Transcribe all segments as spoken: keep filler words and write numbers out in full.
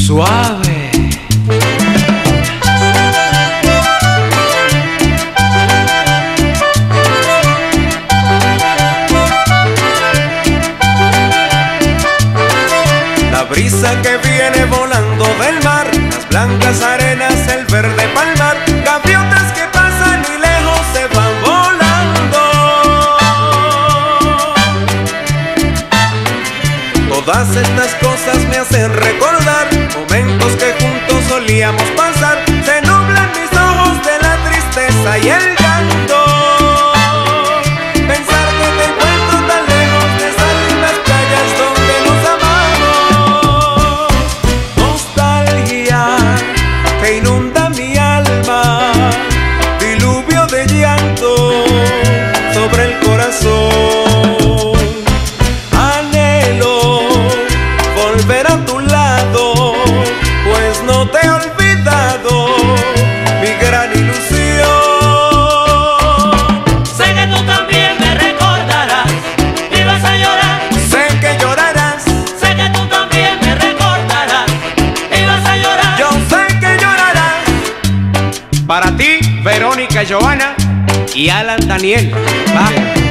Suave. La brisa que viene volando del mar, las blancas arenas, el verde palmar, gaviotas que pasan y lejos se van volando. Todas estas cosas me hacen recordar momentos que juntos solíamos pasar. Se nublan mis ojos de la tristeza y el llanto. Pensar que te encuentro tan lejos de esas lindas playas donde nos amamos. Nostalgia que inunda mi alma, diluvio de llanto sobre el corazón. Anhelo volver a tu lado, pues no te he olvidado, mi gran ilusión. Sé que tú también me recordarás y vas a llorar. Sé que llorarás, Sé que tú también me recordarás y vas a llorar. yo sé que llorarás. Para ti, Verónica Giovanna y Alan Daniel. Va.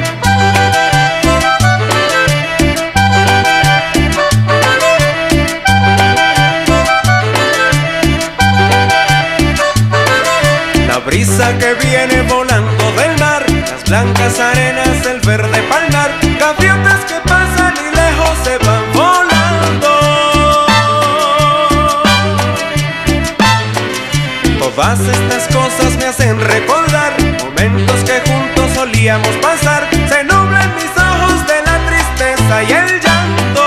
La brisa que viene volando del mar, las blancas arenas, el verde palmar, gaviotas que pasan y lejos se van volando. Todas estas cosas me hacen recordar momentos que juntos solíamos pasar. Se nublan mis ojos de la tristeza y el llanto.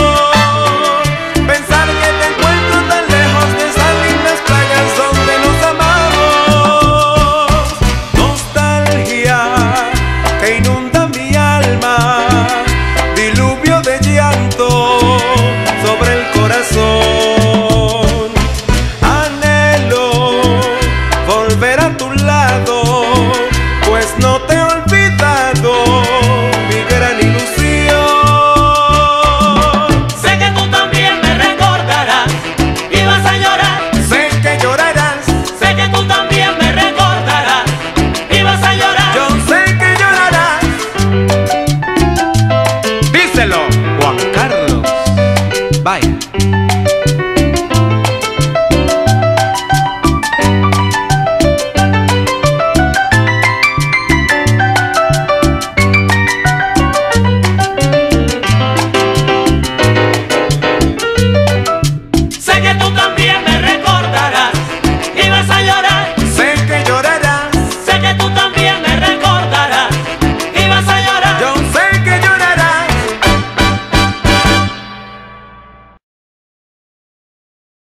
Pensar que te encuentro tan lejos de esas lindas playas donde nos amamos. Nostalgia que inunda mi alma, diluvio de llanto sobre el corazón. Anhelo volver a tu lado, pues no te he olvidado, mi gran ilusión. Sé que tú también me recordarás y vas a llorar. Sé que llorarás, Sé que tú también me recordarás y vas a llorar. yo sé que llorarás. Díselo, Juan Carlos. Vaya.